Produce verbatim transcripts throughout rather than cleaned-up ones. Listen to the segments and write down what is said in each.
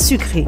sucré.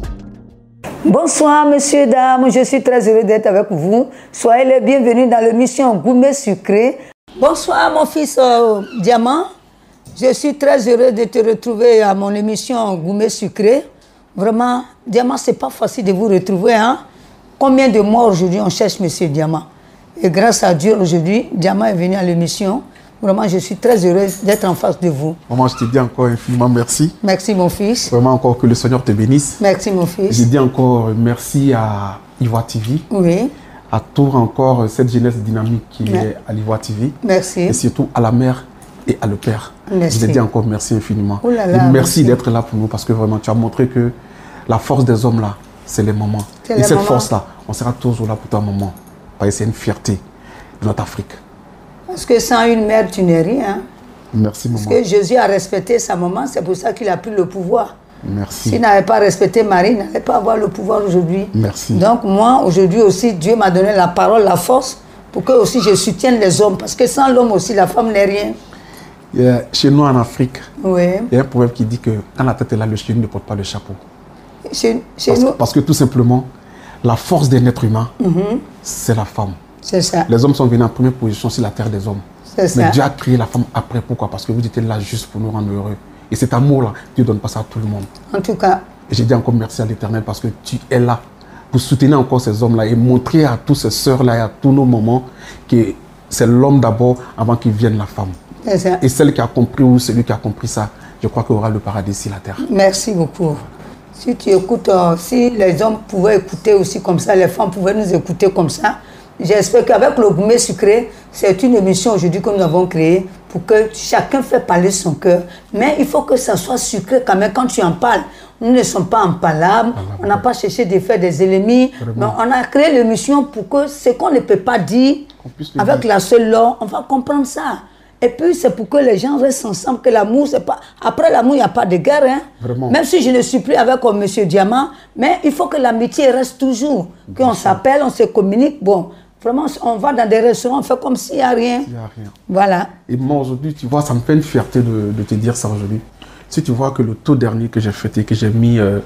Bonsoir, messieurs, dames. Je suis très heureux d'être avec vous. Soyez les bienvenus dans l'émission Gourmet Sucré. Bonsoir, mon fils euh, Diamant. Je suis très heureux de te retrouver à mon émission Gourmet Sucré. Vraiment, Diamant, c'est pas facile de vous retrouver. Hein? Combien de mois aujourd'hui on cherche monsieur Diamant? Et grâce à Dieu, aujourd'hui, Diamant est venu à l'émission. Vraiment, je suis très heureuse d'être en face de vous. Maman, je te dis encore infiniment merci. Merci, mon fils. Vraiment encore que le Seigneur te bénisse. Merci, mon fils. Je dis encore merci à Ivoire T V. Oui. À tout encore cette jeunesse dynamique qui Merci. est à l'Ivoire T V. Merci. Et surtout à la mère et à le père. Merci. Je te dis encore merci infiniment. Oh là là, et merci, merci. d'être là pour nous parce que vraiment tu as montré que la force des hommes là, c'est les mamans. Et les cette mamans. force là, on sera toujours là pour ta maman. Parce que c'est une fierté de notre Afrique. Parce que sans une mère, tu n'es rien. Merci maman. Parce que Jésus a respecté sa maman, c'est pour ça qu'il a pris le pouvoir. Merci. S'il n'avait pas respecté Marie, il n'allait pas avoir le pouvoir aujourd'hui. Merci. Donc moi, aujourd'hui aussi, Dieu m'a donné la parole, la force, pour que aussi je soutienne les hommes. Parce que sans l'homme aussi, la femme n'est rien. Yeah, chez nous en Afrique, Oui. il y a un proverbe qui dit que quand la tête est là, le chien ne porte pas le chapeau. Chez, chez Parce, nous, parce que tout simplement, la force d'un être humain, mm-hmm. c'est la femme. C'est ça. Les hommes sont venus en première position sur la terre des hommes. C'est ça. Mais Dieu a créé la femme après. Pourquoi? Parce que vous étiez là juste pour nous rendre heureux. Et cet amour-là, Dieu ne donne pas ça à tout le monde. En tout cas. Et j'ai dit encore merci à l'Éternel parce que tu es là pour soutenir encore ces hommes-là et montrer à tous ces sœurs-là et à tous nos mamans que c'est l'homme d'abord avant qu'il vienne la femme. C'est ça. Et celle qui a compris ou celui qui a compris ça, je crois qu'il aura le paradis sur la terre. Merci beaucoup. Si tu écoutes, euh, si les hommes pouvaient écouter aussi comme ça, les femmes pouvaient nous écouter comme ça, j'espère qu'avec le Gourmet Sucré, c'est une émission aujourd'hui que nous avons créée pour que chacun fasse parler son cœur. Mais il faut que ça soit sucré quand même quand tu en parles. Nous ne sommes pas en palabre, on n'a pas cherché de faire des ennemis, mais on a créé l'émission pour que ce qu'on ne peut pas dire, avec la seule langue, on va comprendre ça. Et puis c'est pour que les gens restent ensemble, que l'amour, c'est pas... Après l'amour, il n'y a pas de guerre. Hein? Vraiment. Même si je ne suis plus avec comme monsieur Diamant, mais il faut que l'amitié reste toujours. Qu'on s'appelle, on se communique. Bon, vraiment, on va dans des restaurants, on fait comme s'il n'y a rien. Il n'y a rien. Voilà. Et moi aujourd'hui, tu vois, ça me fait une fierté de, de te dire ça aujourd'hui. Si tu vois que le tout dernier que j'ai fêté, que j'ai mis euh,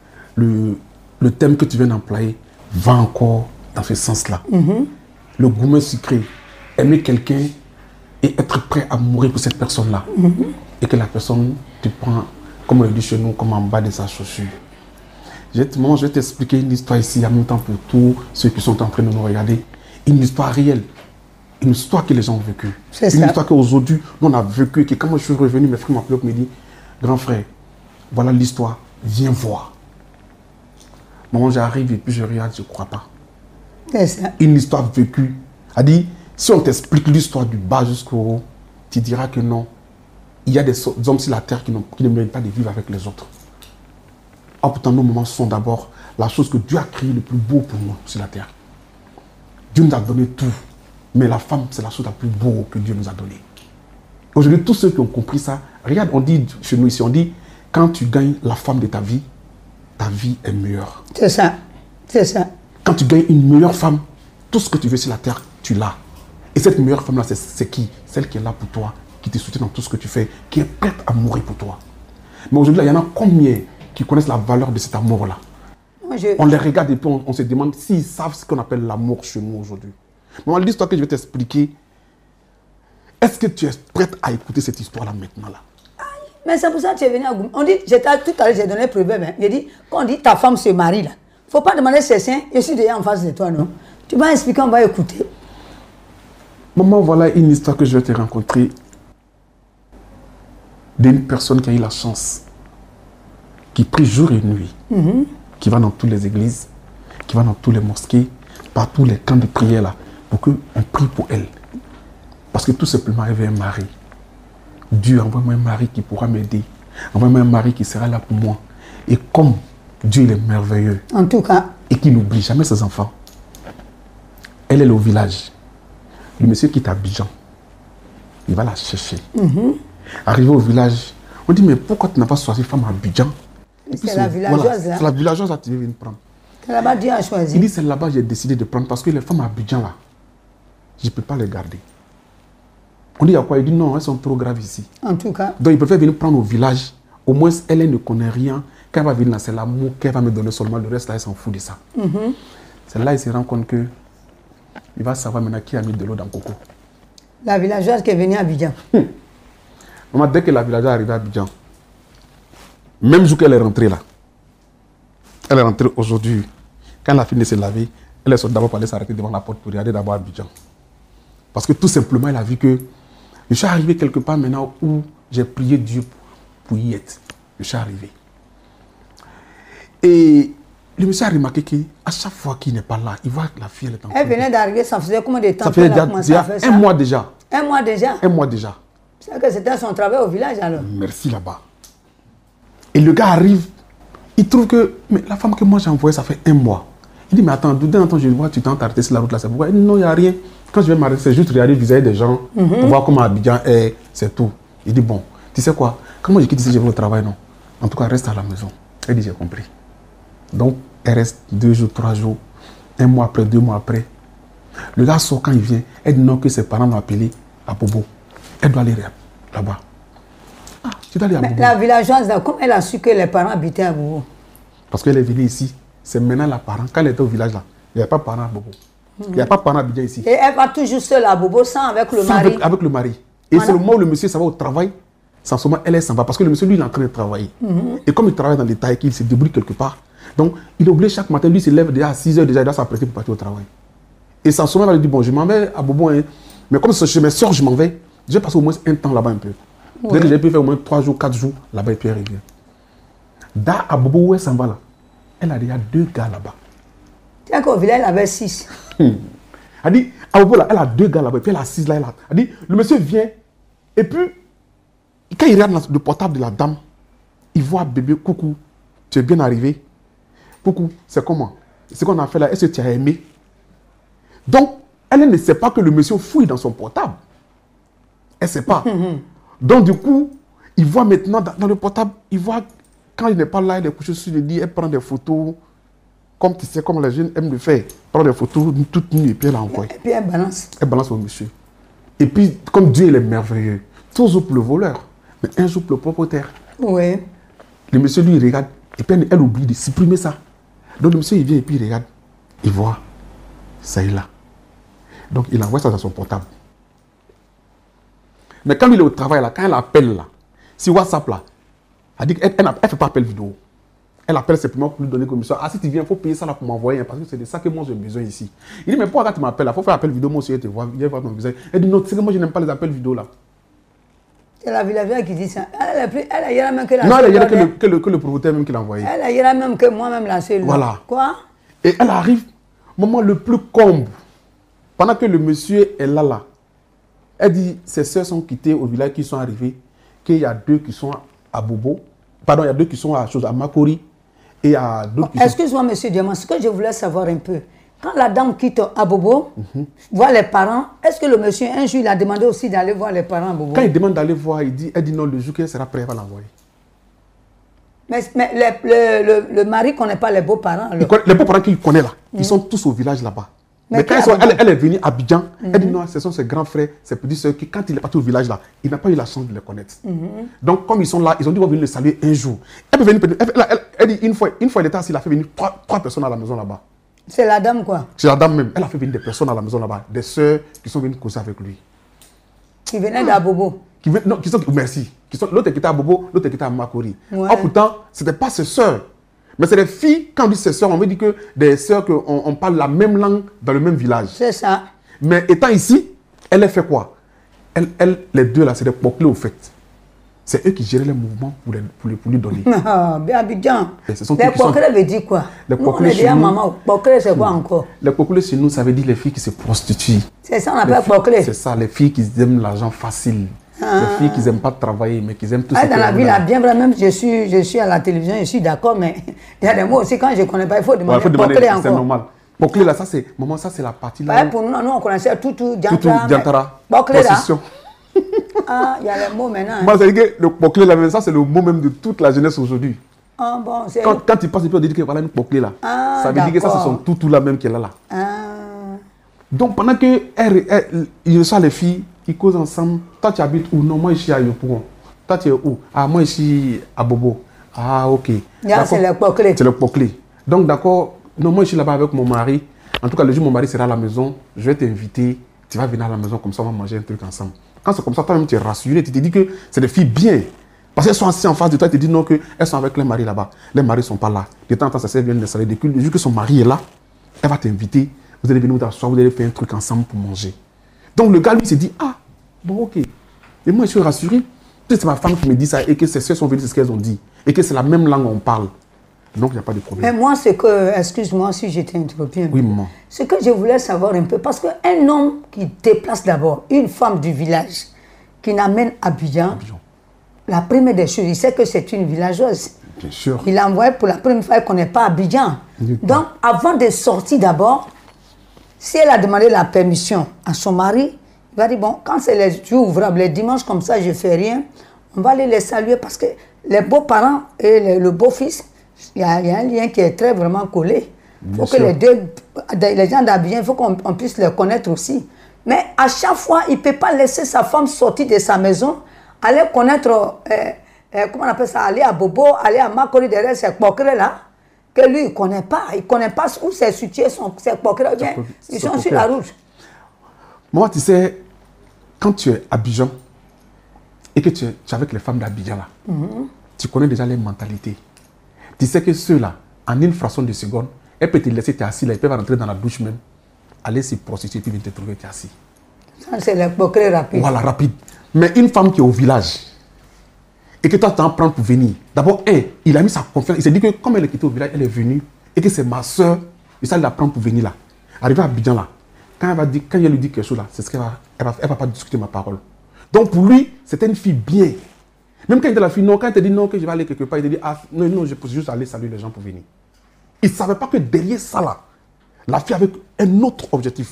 le, le thème que tu viens d'employer, va encore dans ce sens-là. Mm-hmm. Le gourmet sucré, aimer quelqu'un et être prêt à mourir pour cette personne-là. Mm-hmm. Et que la personne te prend, comme on le dit chez nous, comme en bas de sa chaussure. Je vais t'expliquer une histoire ici, en même temps pour tous ceux qui sont en train de nous regarder. Une histoire réelle. Une histoire que les gens ont vécue. Une ça. histoire qu'aujourd'hui, nous on a vécu. Que quand moi je suis revenu, mes frères m'appelaient et me disent, grand frère, voilà l'histoire, viens voir. Maman, j'arrive et puis je regarde, je ne crois pas. C'est ça. Une histoire vécue. A dit, si on t'explique l'histoire du bas jusqu'au haut, tu diras que non. Il y a des hommes sur la terre qui, qui ne méritent pas de vivre avec les autres. Ah, pourtant, nos moments sont d'abord la chose que Dieu a créée le plus beau pour nous sur la terre. Dieu nous a donné tout. Mais la femme, c'est la chose la plus beau que Dieu nous a donnée. Aujourd'hui, tous ceux qui ont compris ça, regarde, on dit chez nous ici, on dit, quand tu gagnes la femme de ta vie, ta vie est meilleure. C'est ça. C'est ça. Quand tu gagnes une meilleure femme, tout ce que tu veux sur la terre, tu l'as. Et cette meilleure femme-là, c'est qui? Celle qui est là pour toi, qui te soutient dans tout ce que tu fais, qui est prête à mourir pour toi. Mais aujourd'hui, il y en a combien qui connaissent la valeur de cet amour-là? Je... On les regarde et puis on, on se demande s'ils savent ce qu'on appelle l'amour chez nous aujourd'hui. Maman, l'histoire que je vais t'expliquer, est-ce que tu es prête à écouter cette histoire-là maintenant là? Mais c'est pour ça que tu es venu à Gourmet. On dit, tout à l'heure, j'ai donné le proverbe. Hein. J'ai dit, quand on dit ta femme se marie là, il ne faut pas demander ses seins, je suis déjà en face de toi, non? Tu vas expliquer, on va écouter. Maman, voilà une histoire que je vais te rencontrer d'une personne qui a eu la chance, qui prie jour et nuit, mm-hmm. qui va dans toutes les églises, qui va dans tous les mosquées, partout les camps de prière là, pour qu'on prie pour elle. Parce que tout simplement, elle veut un mari. Dieu, envoie-moi un mari qui pourra m'aider. Envoie-moi un mari qui sera là pour moi. Et comme Dieu il est merveilleux, en tout cas, et qui n'oublie jamais ses enfants, elle est au village. Le monsieur qui est à Abidjan, il va la chercher. Mm-hmm. Arrivé au village, on dit, mais pourquoi tu n'as pas choisi femme à Abidjan? C'est la villageoise voilà, là. C'est la villageoise là, tu veux venir prendre. C'est là-bas Dieu a choisi. Il dit, c'est là-bas que j'ai décidé de prendre parce que les femmes à Abidjan là, je ne peux pas les garder. On dit, à quoi? Il dit, non, elles sont trop graves ici. En tout cas. Donc il préfère venir prendre au village au moins, elle, elle ne connaît rien. Quand elle va venir là, c'est l'amour qu'elle va me donner seulement. Le reste, là, elle s'en fout de ça. Mm-hmm. C'est là qu'il se rend compte que il va savoir maintenant qui a mis de l'eau dans le coco. La villageoise qui est venue à Abidjan. Hum. Maman, dès que la villageoise est arrivée à Abidjan, même jour qu'elle est rentrée là, elle est rentrée aujourd'hui, quand elle a fini de se laver, elle est d'abord pour aller s'arrêter devant la porte pour regarder d'abord Abidjan. Parce que tout simplement, elle a vu que je suis arrivé quelque part maintenant où j'ai prié Dieu pour y être. Je suis arrivé. Et le monsieur a remarqué qu'à chaque fois qu'il n'est pas là, il voit que la fille elle est en train. Elle venait d'arriver, ça faisait combien de temps? Ça faisait déjà, déjà un mois déjà. Un mois déjà? Un mois déjà. C'est que c'était son travail au village alors. Merci là-bas. Et le gars arrive, il trouve que mais la femme que moi j'ai envoyée, ça fait un mois. Il dit, mais attends, d'un temps je vois, tu t'es arrêté sur la route là, c'est pourquoi? Il dit, non, il n'y a rien. Quand je vais m'arrêter, c'est juste regarder vis-à-vis des gens, mm-hmm. pour voir comment Abidjan est, c'est tout. Il dit, bon, tu sais quoi, comment je quitte ici, je vais au travail, non? En tout cas, reste à la maison. Elle dit, j'ai compris. Donc, elle reste deux jours, trois jours, un mois après, deux mois après. Le gars sort quand il vient, elle dit non, que ses parents l'ont appelé à Bobo. Elle doit aller là-bas. Ah, tu dois aller à Bobo. La villageoise, là, comment elle a su que les parents habitaient à Bobo? Parce qu'elle est venue ici. C'est maintenant la parent. Quand elle était au village là, il n'y avait pas de parents à Bobo. Il n'y a pas de parents à Abidjan ici. Et elle va toujours seule à Bobo sans avec le sans mari. Avec, avec le mari. Et voilà. C'est le moment où le monsieur s'en va au travail. Sans ce moment, elle, elle s'en va. Parce que le monsieur, lui, il est en train de travailler. Mm-hmm. Et comme il travaille dans les tailles, qu'il se débrouille quelque part. Donc, il est obligé chaque matin, lui, il se lève déjà à six heures déjà, il doit s'apprêter pour partir au travail. Et sans ce moment, il lui dit, bon, je m'en vais à Bobo. Hein. Mais comme chez mes soeurs, je m'en vais, je vais passer au moins un temps là-bas un peu. Ouais. Dès que j'ai pu faire au moins trois jours, quatre jours là-bas, et puis elle revient. Là, à Bobo, où elle s'en va là, elle a déjà deux gars là-bas. Tiens qu'au village, elle avait six. Hmm. Elle dit, à Bobo, là, elle a deux gars là-bas, et puis elle a six là. Elle, a... elle dit, le monsieur vient, et puis, quand il regarde le portable de la dame, il voit bébé, coucou, tu es bien arrivé. Coucou, c'est comment? Ce qu'on a fait là, est-ce que tu as aimé? Donc, elle ne sait pas que le monsieur fouille dans son portable. Elle ne sait pas. Donc, du coup, il voit maintenant dans, dans le portable, il voit, quand il n'est pas là, il est couché sur le lit, elle prend des photos, comme tu sais, comme les jeunes aiment le faire. Elle prend des photos toutes nues et puis elle envoie. Et puis elle balance. Elle balance au monsieur. Et puis, comme Dieu il est merveilleux, toujours pour le voleur, mais un jour pour le propriétaire. Oui. Le monsieur, lui, il regarde, et puis elle, elle oublie de supprimer ça. Donc le monsieur, il vient et puis il regarde, il voit, ça est là. Donc il envoie ça dans son portable. Mais quand il est au travail, là, quand elle appelle, là, si WhatsApp, là, elle dit qu'elle ne fait pas appel vidéo. Elle appelle simplement pour lui donner comme ça. Ah, si tu viens, il faut payer ça là pour m'envoyer, parce que c'est de ça que moi j'ai besoin ici. Il dit, mais pourquoi tu m'appelles là? Il faut faire appel vidéo, moi aussi, je te vois, viens voir ton visage. Elle dit, non, tu sais que moi je n'aime pas les appels vidéo là. C'est la villageoise qui dit ça. Elle a, plus, elle a même que la Non, elle a que le, que, le, que le propriétaire même qui l'a envoyé. Elle a même que moi-même la seule. Voilà. Quoi? Et elle arrive, moment le plus comble, pendant que le monsieur est là, là. Elle dit, ses soeurs sont quittées au village, qui sont arrivées, qu'il y a deux qui sont à Bobo, pardon, il y a deux qui sont à, à Makori, et à d'autres qui sont... Excuse-moi, monsieur Diamant, ce que je voulais savoir un peu, quand la dame quitte à Bobo, mm-hmm. voit les parents, est-ce que le monsieur, un jour, il a demandé aussi d'aller voir les parents à Bobo? Quand il demande d'aller voir, il dit, elle dit non, le jour qu'elle sera prête, elle va l'envoyer. Mais, mais le, le, le, le mari ne connaît pas les beaux-parents. Les beaux-parents qu'il connaît là, mm-hmm. ils sont tous au village là-bas. Mais, mais quand sont, elle, elle est venue à Abidjan, mm-hmm. elle dit non, ce sont ses grands frères, ses petits soeurs, qui quand il est parti au village là, il n'a pas eu la chance de les connaître. Mm-hmm. Donc comme ils sont là, ils ont dit, on va venir le saluer un jour. Elle peut venir, elle, elle, elle, elle dit, une fois, une fois elle était assise, il a fait venir trois, trois personnes à la maison là-bas. C'est la dame quoi? C'est la dame même. Elle a fait venir des personnes à la maison là-bas, des sœurs qui sont venues causer avec lui. Qui venaient d'à Bobo? Qui venaient, non, qui sont, merci. L'autre qui était à Bobo, l'autre qui était à Makori. Ouais. Oh, pourtant, ce n'était pas ses sœurs. Mais c'est des filles, quand on dit ses sœurs, on veut dire que des sœurs qu'on on parle la même langue dans le même village. C'est ça. Mais étant ici, elle a fait quoi? elle, elle, les deux là, c'est des poclés au fait. C'est eux qui géraient les mouvements pour, les, pour, les, pour lui donner. Ah, bien Abidjan. Les poclés sont... veut dire quoi? Les poclés chez nous... maman, poclés c'est quoi encore? Les poclés chez nous, ça veut dire les filles qui se prostituent. C'est ça, on appelle poclés. C'est ça, les filles qui aiment l'argent facile. Ah. Les filles qui n'aiment pas travailler, mais qui aiment tout ah, ça. Dans la vie, là, bien vrai, même je suis, je suis à la télévision, je suis d'accord, mais il y a des mots aussi, quand je ne connais pas, il faut demander. Ouais, poclés encore. C'est normal. Poclés là, ça c'est, maman, ça c'est la partie là. Ouais, pour nous, nous, on connaissait tout, tout, Diantara. Tout, Diantara. Poclés là. Ah, il y a les mots maintenant. Moi, c'est que le poclé là, ça c'est le mot même de toute la jeunesse aujourd'hui. Ah bon, c'est... Quand, quand tu passes, tu peux dire que voilà une poclé là. Ah, ça veut dire que ça, c'est son toutou là même qui est là là. Ah. Donc pendant que elle, elle, il reçoit les filles, ils causent ensemble. Toi, tu habites où? Non, moi, je suis à Yopougon. Toi, tu es où? Ah, moi, ici, à Bobo. Ah, ok. C'est le Poclé. C'est le Poclé. Donc, d'accord. Non, moi, je suis là-bas avec mon mari. En tout cas, le jour où mon mari sera à la maison, je vais t'inviter. Tu vas venir à la maison, comme ça, on va manger un truc ensemble. Quand c'est comme ça, toi-même, tu es rassuré. Tu te dis que c'est des filles bien. Parce qu'elles sont assises en face de toi, tu te dis non, qu'elles sont avec les maris là-bas. Les maris ne sont pas là. De temps en temps, ça sert bien de s'aller. Depuis le jour que son mari est là, elle va t'inviter. Vous allez venir vous asseoir, vous allez faire un truc ensemble pour manger. Donc, le gars, lui, s'est dit, ah, bon, ok. Et moi, je suis rassuré. C'est ma femme qui me dit ça et que c'est ce qu'elles sont venues, c'est ce qu'elles ont dit. Et que c'est la même langue qu'on parle. Donc, il n'y a pas de problème. Mais moi, c'est que, excuse-moi si j'étais interrompu. Oui, maman. Ce que je voulais savoir un peu, parce qu'un homme qui déplace d'abord une femme du village, qui n'amène à Abidjan, Abidjan, la première des choses, il sait que c'est une villageoise. Bien sûr. Il l'a envoyé pour la première fois, elle ne connaît pas Abidjan. Donc, avant de sortir d'abord, si elle a demandé la permission à son mari, il va dire, bon, quand c'est les jours ouvrables, les dimanches comme ça, je ne fais rien, on va aller les saluer parce que les beaux-parents et le, le beau-fils, il y, y a un lien qui est très vraiment collé. Il faut que les deux, les gens d'Abidjan, il faut qu'on puisse les connaître aussi. Mais à chaque fois, il ne peut pas laisser sa femme sortir de sa maison, aller connaître, euh, euh, comment on appelle ça, aller à Bobo, aller à Makori derrière ces poquerets-là, que lui, il ne connaît pas. Il ne connaît pas où c'est situé, ces poquerets. Ils sont sur la route. Moi, tu sais, quand tu es à Abidjan et que tu es, tu es avec les femmes d'Abidjan, là, mm-hmm. tu connais déjà les mentalités. Tu sais que ceux-là, en une fraction de seconde, elles peuvent te laisser, tu es assis là, ils peuvent rentrer dans la douche même, aller se prostituer, puis venir te trouver, tu es assis. Ça, c'est le poqueret rapide. Voilà, rapide. Mais une femme qui est au village, et que toi, tu t'en prends pour venir. D'abord, hey, il a mis sa confiance. Il s'est dit que comme elle est quittée au village, elle est venue, et que c'est ma soeur, et ça, il la prend pour venir là. Arrivé à Abidjan là, quand elle, va dire, quand elle lui dit quelque chose là, c'est ce qu'elle va, elle va, elle va pas discuter ma parole. Donc pour lui, c'était une fille bien. Même quand il était la fille, non, quand elle te dit non, que je vais aller quelque part, il te dit, ah, non, non, je peux juste aller saluer les gens pour venir. Il ne savait pas que derrière ça là, la fille avait un autre objectif.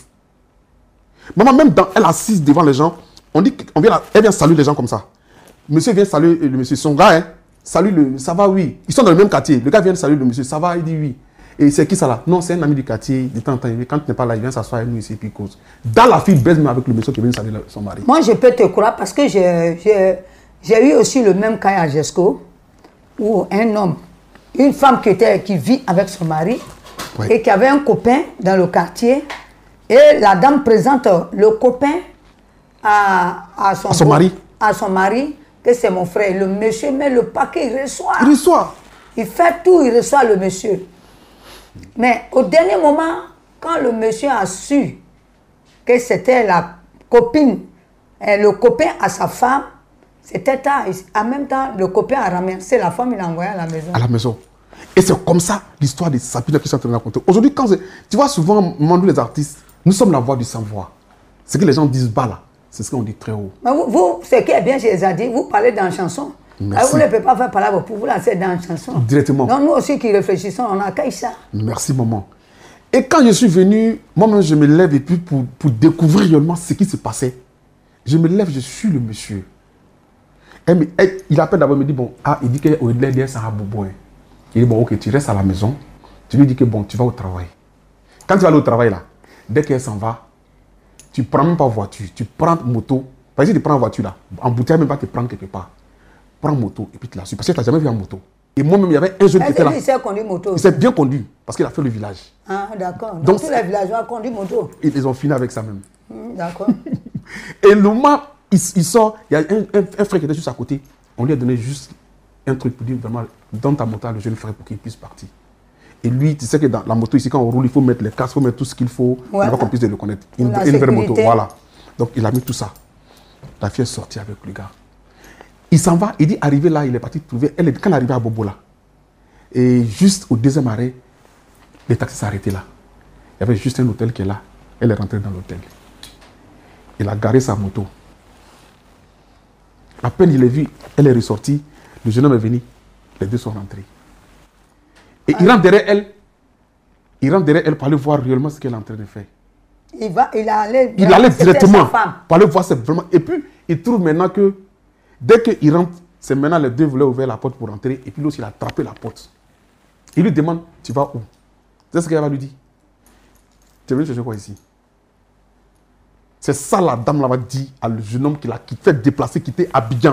Maman, même dans, elle assise devant les gens, on dit qu'on vient, elle vient saluer les gens comme ça. Monsieur vient saluer le monsieur, son gars, hein, salue le, ça va, oui. Ils sont dans le même quartier. Le gars vient saluer le monsieur, ça va, il dit oui. Et c'est qui ça là? Non, c'est un ami du quartier. De temps en temps, quand tu n'es pas là, il vient s'asseoir avec nous ici, puis il cause. Dans la fille baise même avec le monsieur qui vient saluer son mari. Moi, je peux te croire parce que j'ai eu aussi le même cas à Jesco, où un homme, une femme qui, était, qui vit avec son mari, ouais. et qui avait un copain dans le quartier, et la dame présente le copain à, à, son, à son mari. À son mari, que c'est mon frère. Le monsieur met le paquet, il reçoit. Il reçoit. Il fait tout, il reçoit le monsieur. Mais au dernier moment, quand le monsieur a su que c'était la copine, le copain à sa femme, c'était tard. En même temps, le copain a ramassé la femme, il l'a envoyé à la maison. À la maison. Et c'est comme ça l'histoire de Sabina qui sont en train de raconter. Aujourd'hui, quand tu vois souvent, nous les artistes, nous sommes la voix du sans-voix. Ce que les gens disent bas là, c'est ce qu'on dit très haut. Mais vous, vous, ce qui est bien chez les artistes, vous parlez dans la chanson. Alors vous ne pouvez pas faire parler pour vous lancer dans la chanson. Directement. Donc nous aussi qui réfléchissons, on accueille ça. Merci maman. Et quand je suis venu, moi-même je me lève et puis pour, pour découvrir réellement ce qui se passait, je me lève, je suis le monsieur. Et me, et il appelle d'abord, il me dit, bon, ah, il dit qu'au delà de ça, il dit, bon, ok, tu restes à la maison, tu lui dis que bon, tu vas au travail. Quand tu vas aller au travail là, dès qu'elle s'en va, tu ne prends même pas voiture, tu prends moto. Parce que tu prends voiture là, en bouteille même pas te prendre quelque part. Prends moto et puis tu la suis. Parce que tu n'as jamais vu en moto. Et moi-même, il y avait un jeune qui était là. Il s'est conduit moto. Il s'est bien conduit parce qu'il a fait le village. Ah, d'accord. Donc, Donc tous les villageois ont conduit moto. Ils, ils ont fini avec ça même. Mmh, d'accord. Et le moment, il, il sort, il y a un, un, un frère qui était juste à côté. On lui a donné juste un truc pour dire vraiment, donne ta moto à le jeune frère pour qu'il puisse partir. Et lui, tu sais que dans la moto ici, quand on roule, il faut mettre les casques, il faut mettre tout ce qu'il faut ouais. pour qu'on puisse le connaître. Une, une vraie moto, voilà. Donc il a mis tout ça. La fille est sortie avec le gars. Il s'en va, il dit, arrivé là, il est parti trouver, elle, quand il est arrivé à Bobo là, et juste au deuxième arrêt, les taxis s'arrêtaient là. Il y avait juste un hôtel qui est là. Elle est rentrée dans l'hôtel. Il a garé sa moto. À peine il l'a vu, elle est ressortie, le jeune homme est venu, les deux sont rentrés. Et ah. il rentre derrière elle, il rentre derrière elle pour aller voir réellement ce qu'elle est en train de faire. Il, va, il allait, il allait directement pour aller voir c'est vraiment. Et puis, il trouve maintenant que dès qu'il rentre, c'est maintenant les deux voulaient ouvrir la porte pour rentrer. Et puis l'autre, il a attrapé la porte. Il lui demande, tu vas où? C'est ce qu'elle va lui dire. Tu es venu chercher quoi ici? C'est ça la dame là-bas dit à le jeune homme qui l'a fait déplacer, quitter Abidjan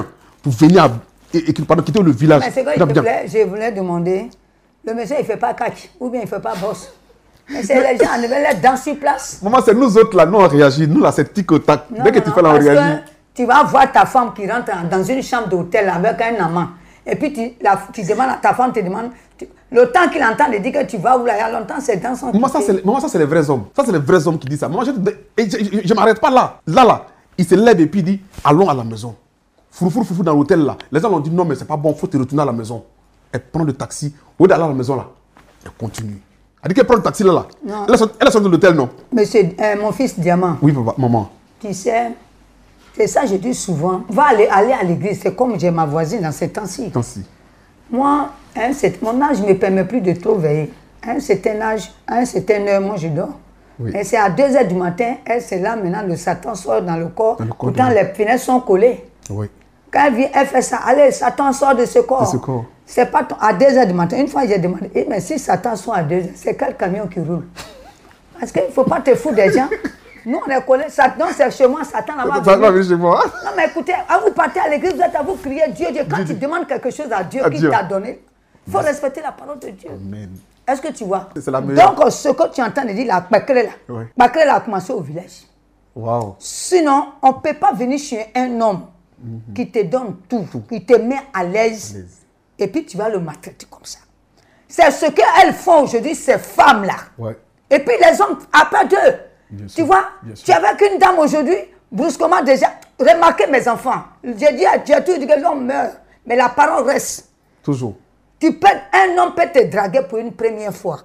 pour venir à, et, et, pardon, quitter le village. Mais c'est que je voulais, je voulais demander, le monsieur, il ne fait pas cac, ou bien il ne fait pas boss. Mais c'est les gens, on devait les dans sur place. Maman, c'est nous autres là, nous on réagit. Nous là, c'est tic au tac. Dès que non, tu fais là, on réagit. Tu vas voir ta femme qui rentre dans une chambre d'hôtel avec un amant. Et puis tu, la, tu demandes à ta femme, te demande, tu, le temps qu'il entend, il dit que tu vas où là, il y a longtemps, c'est dans son. Maman, ça, c'est, maman, ça, c'est les vrais hommes. Ça, c'est les vrais hommes qui disent ça. Maman, je ne m'arrête pas là. Là, là. Il se lève et puis il dit, allons à la maison. Foufou, foufou dans l'hôtel là. Les gens ont dit, non, mais c'est pas bon, il faut te retourner à la maison. Elle prend le taxi. Au lieu d'aller à la maison là, elle continue. Elle dit qu'elle prend le taxi là. là. Non. Elle est sortie de l'hôtel, non? Monsieur, euh, mon fils Diamant. Oui, papa, maman. Tu sais, c'est ça, je dis souvent. Va aller, aller à l'église. C'est comme j'ai ma voisine dans ces temps-ci. Temps-ci. Moi, hein, mon âge ne me permet plus de trop veiller. À un certain âge, à un certain heure, moi je dors. Oui. Et c'est à deux heures du matin, elle, c'est là maintenant, le Satan sort dans le corps. Dans le corps Pourtant, de... les fenêtres sont collées. Oui. Quand elle vient, elle fait ça. Allez, Satan sort de ce corps. De ce corps. C'est pas à deux heures du matin. Une fois, j'ai demandé, eh, mais si Satan sort à deux heures, c'est quel camion qui roule? Parce qu'il ne faut pas te foutre des gens. Nous, on est collés. Satan, c'est chez moi, Satan là-bas. Satan va chez moi. Non, mais écoutez, à vous partez à l'église, vous êtes à vous crier Dieu, Dieu. Quand Dieu, tu demandes quelque chose à Dieu qui t'a donné, il faut respecter la parole de Dieu. Amen. Est-ce que tu vois? C'est la meilleure. Donc, ce que tu entends de dire, la Bakre là, oui. Bakre là a commencé au village. Wow. Sinon, on ne peut pas venir chez un homme mm-hmm. qui te donne tout, tout, qui te met à l'aise, et puis tu vas le maltraiter comme ça. C'est ce qu'elles font aujourd'hui, ces femmes-là. Ouais. Et puis les hommes, après d'eux. Bien tu sûr. vois, Bien tu es avec une dame aujourd'hui, brusquement déjà, remarquez mes enfants, j'ai dit à Dieu, tu dis que l'homme meurt, mais la parole reste. Toujours. Tu peux, un homme peut te draguer pour une première fois.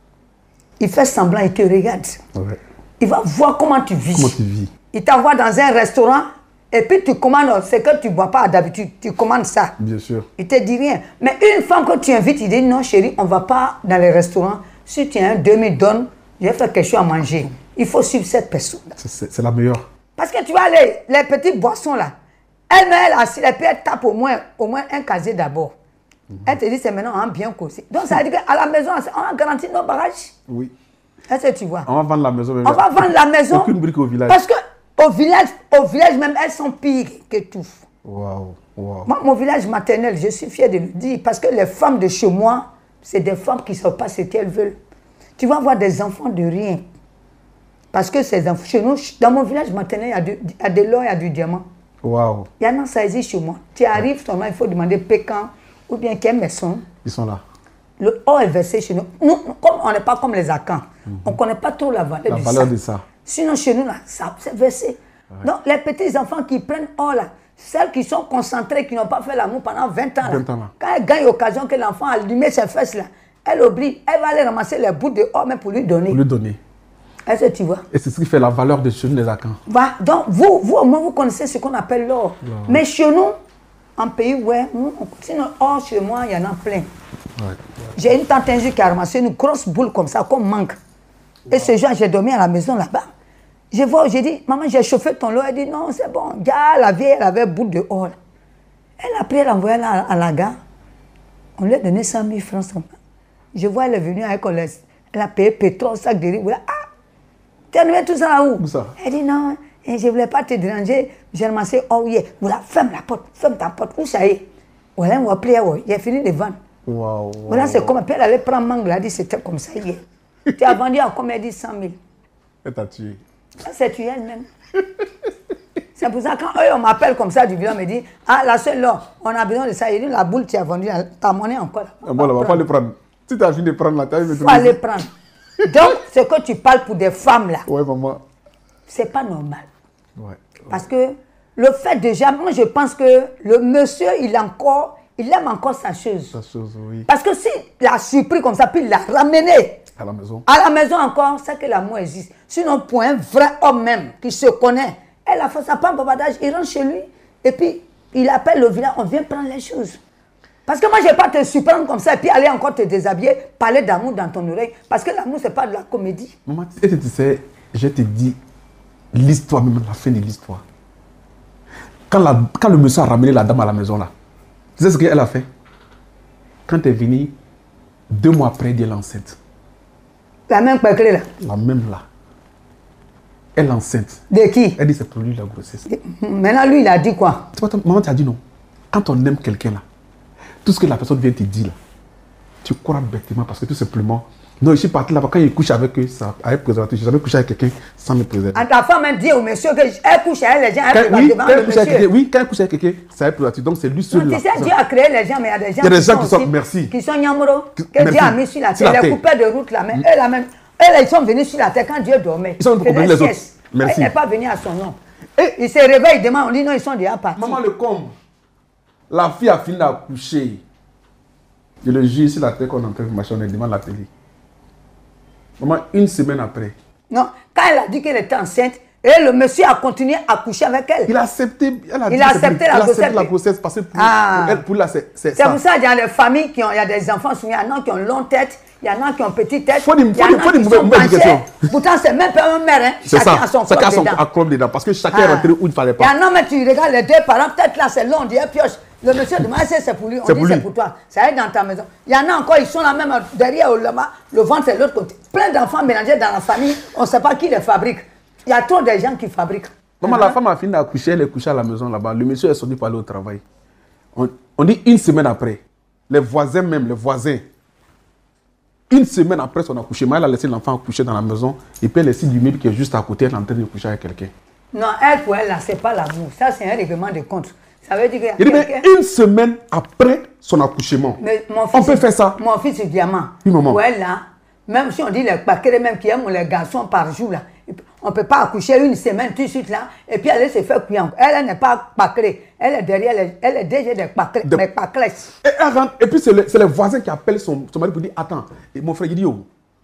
Il fait semblant, il te regarde. Ouais. Il va voir comment tu vis. Comment tu vis. Il t'envoie dans un restaurant et puis tu commandes ce que tu ne bois pas d'habitude. Tu commandes ça. Bien sûr. Il ne te dit rien. Mais une femme que tu invites, il dit non chérie, on ne va pas dans les restaurants. Si tu as un demi donne, je vais faire quelque chose à manger. Il faut suivre cette personne. C'est la meilleure. Parce que tu vois les, les petites boissons là. Elle, elle, elle, elle, elle tape au moins, au moins un casier d'abord. Mm-hmm. Elle te dit c'est maintenant on bien causé. Donc ça veut dire qu'à la maison, on a garanti nos barrages. Oui. Est-ce que tu vois? On va vendre la maison. On va vendre la maison. Aucune brique au village. Parce qu'au village, au village même, elles sont pires que tout. Waouh. Wow. Moi, mon village maternel, je suis fier de le dire. Parce que les femmes de chez moi, c'est des femmes qui ne savent pas ce qu'elles veulent. Tu vas avoir des enfants de rien. Parce que ces enfants, chez nous, dans mon village maternel, il y a de l'or, il y a du diamant. Waouh. Il y en a, ça existe chez moi. Tu arrives, seulement, il faut demander Pékin ou bien quelle maison. Ils sont là. Le or est versé chez nous. Nous, comme on n'est pas comme les Akans, mm-hmm. on ne connaît pas trop la valeur, la du valeur ça. de ça. Sinon, chez nous, là, ça, c'est versé. Ouais. Donc, les petits enfants qui prennent or, là, celles qui sont concentrées, qui n'ont pas fait l'amour pendant vingt ans, là, vingt ans là. Quand elles gagnent l'occasion que l'enfant a allumé ses fesses, là, elle oublie, elle va aller ramasser les bouts de or, même pour lui donner. Pour lui donner. Est-ce que tu vois? Et c'est ce qui fait la valeur de chez nous, les Akans. Voilà. Donc, vous, vous, au moins, vous connaissez ce qu'on appelle l'or. Mais chez nous, en pays, ouais, nous, sinon, or, chez moi, il y en a plein. Ouais. J'ai une tante un jour qui a ramassé une grosse boule comme ça, comme manque. Wow. Et ce jour, j'ai dormi à la maison là-bas. Je vois, j'ai dit, maman, j'ai chauffé ton lot. Elle dit, non, c'est bon. Gars, la vieille, elle avait boule de or. Elle a pris, elle a envoyé à, à la gare. On lui a donné cent mille francs. Je vois, elle est venue avec elle. Elle a payé pétrole, sac de riz. Voilà. Ah, tu as donné tout ça là où? Où ça? Elle dit, non, je ne voulais pas te déranger. J'ai ramassé, oh oui, voilà, ferme la porte, ferme ta porte. Où ça y est? Voilà, on va prier, j'ai fini de vendre. Wow, wow, voilà, c'est comme, elle allait prendre mangue, elle a dit, c'était comme ça hier. Tu as vendu à combien? Elle dit cent mille. Elle t'a tué. Ça, c'est tué elle-même. C'est pour ça que quand eux, on m'appelle comme ça du village, on me dit, ah, la seule là, on a besoin de ça. Il dit, la boule, tu as vendu, ta monnaie encore. Ah, bon, là, on va pas le prendre. Si tu as fini de prendre la taille, il faut aller prendre. Donc, ce que tu parles pour des femmes là, ouais, maman. C'est pas normal. Ouais, ouais. Parce que le fait déjà, moi je pense que le monsieur, il a encore, il aime encore sa chose. Sa chose, oui. Parce que s'il l'a surpris comme ça, puis il l'a ramené à la maison. À la maison encore, c'est que l'amour existe. Sinon, pour un vrai homme même qui se connaît, elle a fait sa part babadage, il rentre chez lui, et puis il appelle le village, on vient prendre les choses. Parce que moi, je ne vais pas te surprendre comme ça et puis aller encore te déshabiller, parler d'amour dans ton oreille. Parce que l'amour, ce n'est pas de la comédie. Maman, tu sais, je te dis l'histoire, même la fin de l'histoire. Quand, la, quand le monsieur a ramené la dame à la maison, là, tu sais ce qu'elle a fait? Quand elle est venue, deux mois après, elle est enceinte. La même clé là? La même là. Elle est enceinte. De qui? Elle dit c'est pour lui la grossesse. Maintenant, lui, il a dit quoi? Pas, maman, tu as dit non. Quand on aime quelqu'un là, tout ce que la personne vient te dire là, tu crois bêtement parce que tout simplement, non, je suis parti là-bas, quand il couche avec eux, ça, avec préservatif, je jamais couché avec quelqu'un sans me préserver. Ta femme a dit au monsieur qu'elle couche avec les gens, elle oui, devant quand le monsieur. quelqu'un, oui, quand elle couche avec quelqu'un, ça va préservatif. Donc c'est lui seul Non, là. tu sais, Dieu a créé les gens, mais il y a des gens, il y a des qui, gens sont qui sont, aussi, merci. qui sont nyamoro, que Merci. Dieu a mis sur la Sur la terre, les terre. coupeurs de route là, mais eux là même, eux ils sont venus sur la terre quand Dieu dormait. Ils sont venus pour les les autres. siestes. Merci. Il n'est pas venu à son nom. Et il se réveille, il demande, on dit non, ils sont déjà partis. Maman le comble. La fille a fini d'accoucher. Je le jure, si la terre qu'on est en train de marcher, on est devant la télé. Maman, une semaine après. Non, quand elle a dit qu'elle était enceinte, et le monsieur a continué à coucher avec elle. Il a accepté, elle a il dit a accepté la, il a grossesse. accepté la grossesse parce que pour, ah. pour elle, pour là, c'est ça. C'est pour ça qu'il y a des familles qui ont, il y a des enfants souvent, il y en a qui ont longue tête, il y en a qui ont petite tête. Faut des, il y faut en des, a faut qui des sont mauvaises éducations. Pourtant, c'est même pas un mère, hein. C'est ça, a son chacun a son dedans. accroche dedans parce que chacun ah. est rentré où il ne fallait pas. Il y en a, mais tu regardes les deux parents, peut-être là c'est long, on dit pioche. Le monsieur demande si c'est pour lui, on dit c'est pour toi. Ça est dans ta maison. Il y en a encore, ils sont là même derrière au lama, le ventre c'est l'autre côté. Plein d'enfants mélangés dans la famille, on ne sait pas qui les fabrique. Il y a trop de gens qui fabriquent. Maman, uh-huh. La femme a fini d'accoucher, elle est couchée à la maison là-bas. Le monsieur est sorti pour aller au travail. On, on dit une semaine après, les voisins même, les voisins, une semaine après son accouchement, elle a laissé l'enfant coucher dans la maison et puis elle est du meuble qui est juste à côté, elle est en train de coucher avec quelqu'un. Non, elle, pour elle, là, c'est pas l'amour. Ça, c'est un règlement de compte. Ça veut dire que. Il dit, mais une semaine après son accouchement, mais mon fils, on peut faire ça. Mon fils est diamant. Oui, maman. Pour elle, là, même si on dit les paquets, même qui aiment les garçons par jour, là, on ne peut pas accoucher une semaine tout de suite, là, et puis aller se faire cuire. Elle, elle n'est pas paclée. Elle est derrière, les, elle est déjà des paclés. De... Mais paclés. Et, elle rentre, et puis, c'est le, les voisins qui appellent son, son mari pour dire, attends, et mon frère, il dit, oh,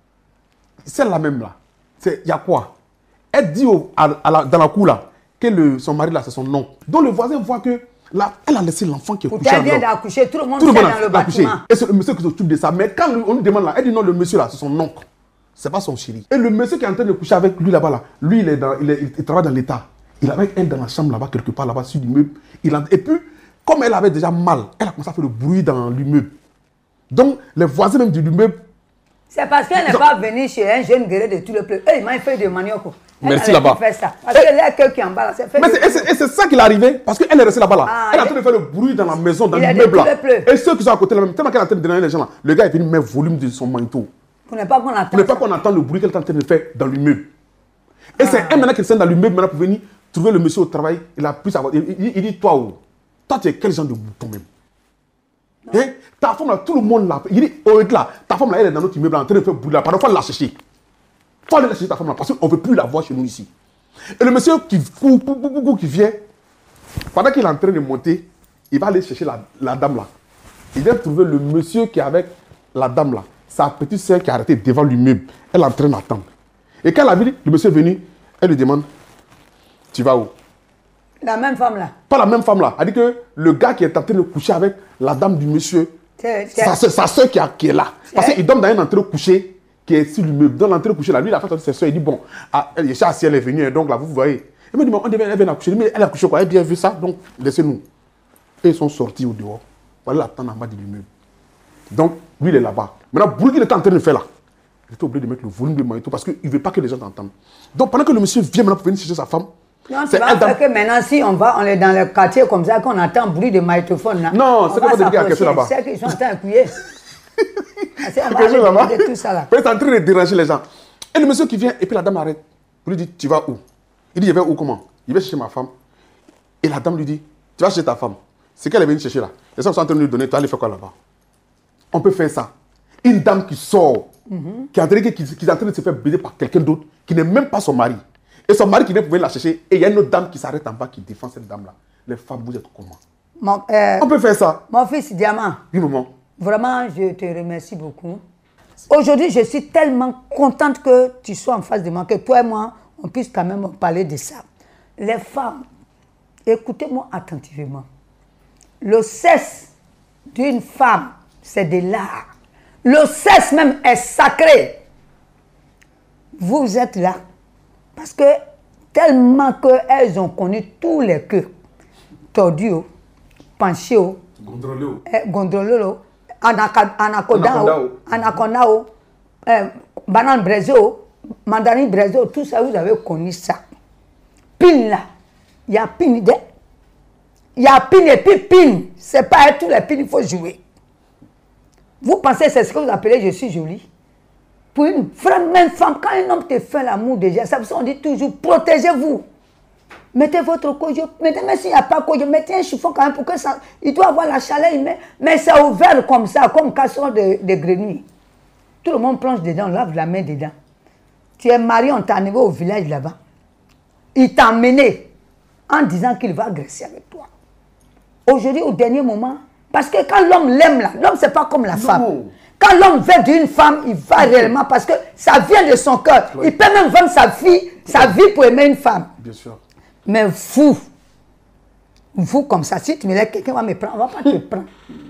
c'est la même, là. Il y a quoi? Elle dit au, à, à la, dans la cour, là, que le, son mari, là, c'est son nom. Donc, le voisin voit que là, elle a laissé l'enfant qui est couché. Elle vient d'accoucher, tout le monde tout le est monde dans le bâtiment. Et c'est le monsieur qui s'occupe de ça. Mais quand on lui demande là, elle dit non, le monsieur là, c'est son oncle. C'est pas son chéri. Et le monsieur qui est en train de coucher avec lui là-bas, là, lui, il, est dans, il, est, il travaille dans l'État. Il avait elle dans la chambre là-bas, quelque part là-bas, sur l'immeuble. Et puis, comme elle avait déjà mal, elle a commencé à faire le bruit dans l'immeuble. Donc, les voisins même de l'immeuble. C'est parce qu'elle n'est pas venue chez un jeune guerrier de tout le peuple. Il m'a fait de manioc. Merci là-bas. Parce que là, quelqu'un en bas là, c'est fait. Mais c'est ça qui est arrivé. Parce qu'elle est restée là-bas là. Ah, elle est en train de faire le bruit dans la maison, dans l'immeuble là. Et ceux qui sont à côté là, même, tellement qu'elle est en train de déranger les gens là, le gars est venu mettre volume de son manteau. Pour ne pas qu'on entende. Pour ne pas qu'on entende le bruit qu'elle est en train de faire dans l'immeuble. Et ah. c'est elle maintenant qui est dans l'immeuble maintenant pour venir trouver le monsieur au travail. Il a pu savoir. Il, il, il dit toi, oh, toi tu es quel genre de bouton même? Hein? Ta femme là, tout le monde là. Il dit, oh, là, ta femme là, elle est dans notre immeuble en train de faire bruit là. Pendant qu'il faut la chercher. Il faut aller la chercher ta femme là parce qu'on ne veut plus la voir chez nous ici. Et le monsieur qui, qui vient, pendant qu'il est en train de monter, il va aller chercher la, la dame là. Il vient trouver le monsieur qui est avec la dame là. Sa petite soeur qui est arrêtée devant l'immeuble. Elle est en train d'attendre. Et quand elle a vu le monsieur est venu, elle lui demande, tu vas où? La même femme là. Pas la même femme là. Elle dit que le gars qui est en train de coucher avec la dame du monsieur, sa, sa soeur qui, qui est là. Parce qu'il dorme dans une entrée couchée qui est sur l'immeuble. Dans l'entrée couchée là, lui il a fait ses soeurs. Il dit bon, ah, elle, je sais si elle est venue, donc là vous voyez. Elle me dit, on devait, elle vient accoucher. Mais elle a couché quoi? Elle a bien vu ça, donc laissez-nous. Et ils sont sortis au dehors. Voilà l'attendre en bas de l'immeuble. Donc lui il est là-bas. Maintenant, le bruit qu'il était en train de faire là, il était obligé de mettre le volume de magnéto parce qu'il ne veut pas que les gens t'entendent. Donc pendant que le monsieur vient maintenant pour venir chercher sa femme, non, c'est pas dans... que maintenant, si on va, on est dans le quartier comme ça, qu'on entend bruit de magnétophone là. Non, c'est pas de question là-bas. C'est qu'ils sont en train de couiller. C'est tout ça là. Il est en train de déranger les gens. Et le monsieur qui vient, et puis la dame arrête. Vous lui dites, tu vas où? Il dit, je vais où comment? Il va chercher ma femme. Et la dame lui dit, tu vas chercher ta femme. C'est qu'elle est venue chercher là. Les gens sont en train de lui donner, tu vas aller faire quoi là-bas? On peut faire ça. Une dame qui sort, mm-hmm. qui, est en train, qui, qui est en train de se faire baiser par quelqu'un d'autre, qui n'est même pas son mari. Et son mari qui vient pour venir la chercher, et il y a une autre dame qui s'arrête en bas, qui défend cette dame-là. Les femmes, vous êtes comment? Mon, euh, On peut faire ça. Mon fils Diamant. Oui, maman. Vraiment, je te remercie beaucoup. Aujourd'hui, je suis tellement contente que tu sois en face de moi, que toi et moi, on puisse quand même parler de ça. Les femmes, écoutez-moi attentivement. Le sexe d'une femme, c'est de l'art. Le sexe même est sacré. Vous êtes là. Parce que tellement qu'elles ont connu tous les queues. Tordus, penchés, gondolés, anaconda, anaconda, banane brésil, mandarine brésil, tout ça, vous avez connu ça. Pin là, il y a pin de. Il y a pin et puis pin. C'est pas tous les pins, il faut jouer. Vous pensez que c'est ce que vous appelez je suis jolie? Pour une vraie même femme, quand un homme te fait l'amour déjà, ça on dit toujours protégez-vous. Mettez votre cojo, mettez, même s'il n'y a pas cojo, mettez un chiffon quand même pour que ça. Il doit avoir la chaleur, il met, mais c'est ouvert comme ça, comme casserole de, de grenouille. Tout le monde plonge dedans, lave la main dedans. Tu es marié, on t'a amené au village là-bas. Il t'a emmené en disant qu'il va agresser avec toi. Aujourd'hui, au dernier moment, parce que quand l'homme l'aime là, l'homme c'est pas comme la non. femme. Quand l'homme veut d'une femme, il va réellement parce que ça vient de son cœur. Oui. Il peut même vendre sa vie, sa vie pour aimer une femme. Bien sûr. Mais vous, vous comme ça, si tu me laisses, quelqu'un va me prendre, on ne va pas te prendre.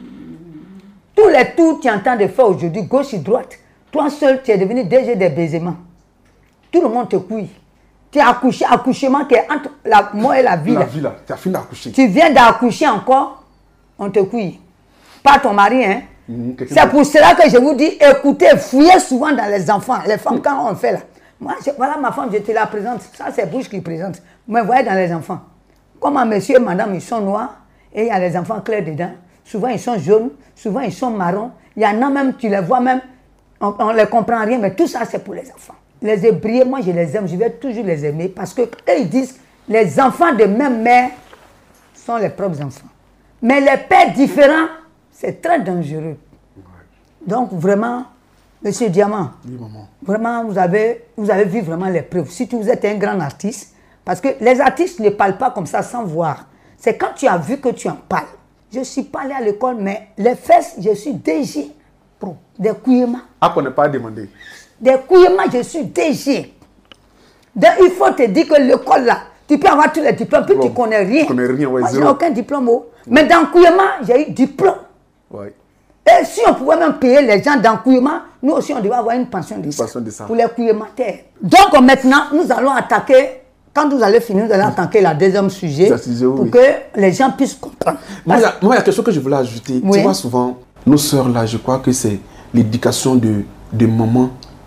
Tous les tours que tu entends de faire aujourd'hui, gauche et droite, toi seul, tu es devenu D G des baisements. Tout le monde te couille. Tu as accouché, accouchement qui est entre la mort et la vie. La là. vie là, tu as fini d'accoucher. Tu viens d'accoucher encore, on te couille. Pas ton mari, hein. Mmh, c'est pour cela que je vous dis, écoutez, fouillez souvent dans les enfants. Les femmes, quand on fait là. Moi, je, voilà ma femme, je te la présente. Ça, c'est Bouche qui présente. Mais voyez dans les enfants. Comment monsieur et madame, ils sont noirs et il y a les enfants clairs dedans. Souvent, ils sont jaunes. Souvent, ils sont marrons. Il y en a même, tu les vois même, on ne les comprend rien, mais tout ça, c'est pour les enfants. Les hébriers, moi, je les aime. Je vais toujours les aimer parce qu'eux, ils disent les enfants de même mère sont les propres enfants. Mais les pères différents, c'est très dangereux. Donc, vraiment, Monsieur Diamant, oui, maman. Vraiment, vous avez, vous avez vu vraiment les preuves. Si vous êtes un grand artiste, parce que les artistes ne parlent pas comme ça sans voir. C'est quand tu as vu que tu en parles. Je ne suis pas allé à l'école, mais les fesses, je suis D G. Pro. Des couillements. Ah, qu'on n'est pas demandé. Des couillements, je suis D G. Donc, il faut te dire que l'école là, tu peux avoir tous les diplômes, puis tu ne connais rien. Tu connais rien, ouais, moi, zéro. J'ai aucun diplôme. Oh. Mais dans le couillement, j'ai eu diplôme. Ouais. Et si on pouvait même payer les gens dans le couillement, nous aussi on devait avoir une pension de, une ça, pension de ça pour les couillementaires. Donc maintenant, nous allons attaquer, quand vous allez finir, vous allez attaquer la deuxième sujet ça, oui, pour oui. que les gens puissent comprendre. Moi, il y a, moi, il y a quelque chose que je voulais ajouter. Oui. Tu vois, souvent, nos sœurs là, je crois que c'est l'éducation de, de maman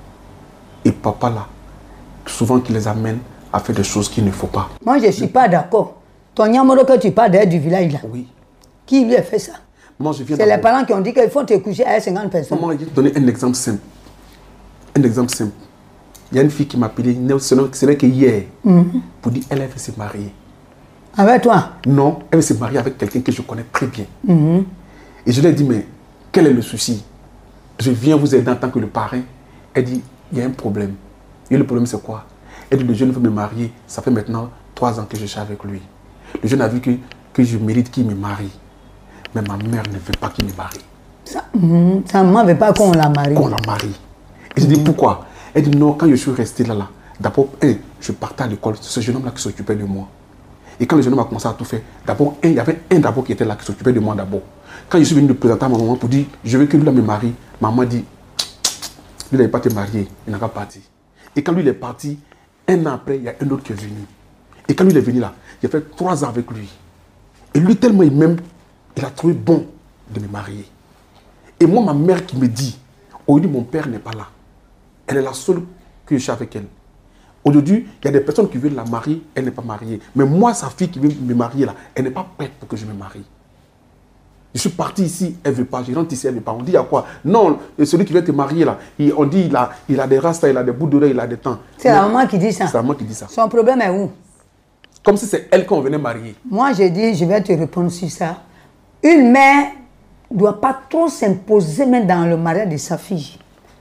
et papa là, souvent qui les amène à faire des choses qu'il ne faut pas. Moi, je ne suis pas d'accord. Ton Nyamoro que tu parles d'ailleurs du village là, oui. Qui lui a fait ça? C'est les parents qui ont dit qu'il faut te coucher à cinquante personnes. Maman, je vais te donner un exemple simple. Un exemple simple. Il y a une fille qui m'a appelé, ce n'est que hier, mm-hmm. pour dire qu'elle veut se marier. Avec toi? Non, elle veut se marier avec quelqu'un que je connais très bien. Mm-hmm. Et je lui ai dit, mais quel est le souci? Je viens vous aider en tant que le parrain. Elle dit, il y a un problème. Et le problème, c'est quoi? Elle dit, le jeune veut me marier. Ça fait maintenant trois ans que je suis avec lui. Le jeune a vu que, que je mérite qu'il me marie. Mais ma mère ne veut pas qu'il me marie. Sa mm, maman ne veut pas qu'on la marie. Qu'on la marie. Et je dis, pourquoi? Elle dit, non, quand je suis resté là, là d'abord, un, je partais à l'école, c'est ce jeune homme-là qui s'occupait de moi. Et quand le jeune homme a commencé à tout faire, d'abord, il y avait un d'abord qui était là, qui s'occupait de moi d'abord. Quand je suis venu le présenter à ma maman pour dire, je veux que lui-là me marie, maman dit, lui, il n'allait pas te marier, il n'a pas parti. Et quand lui, il est parti, un an après, il y a un autre qui est venu. Et quand lui, il est venu là, il a fait trois ans avec lui. Et lui, tellement il m'aime, il a trouvé bon de me marier. Et moi, ma mère qui me dit, aujourd'hui, mon père n'est pas là. Elle est la seule que je suis avec elle. Aujourd'hui, il y a des personnes qui veulent la marier, elle n'est pas mariée. Mais moi, sa fille qui veut me marier là, elle n'est pas prête pour que je me marie. Je suis parti ici, elle ne veut pas. Je rentre ici, elle ne veut pas. On dit à quoi? Non, celui qui veut te marier là, il, on dit il a, il a des rastas, il a des bouts d'oreilles, il a des temps. C'est la maman qui dit ça. C'est la maman qui dit ça. Son problème est où? Comme si c'est elle qu'on venait marier. Moi, j'ai dit, je vais te répondre sur ça. Une mère ne doit pas trop s'imposer même dans le mariage de sa fille.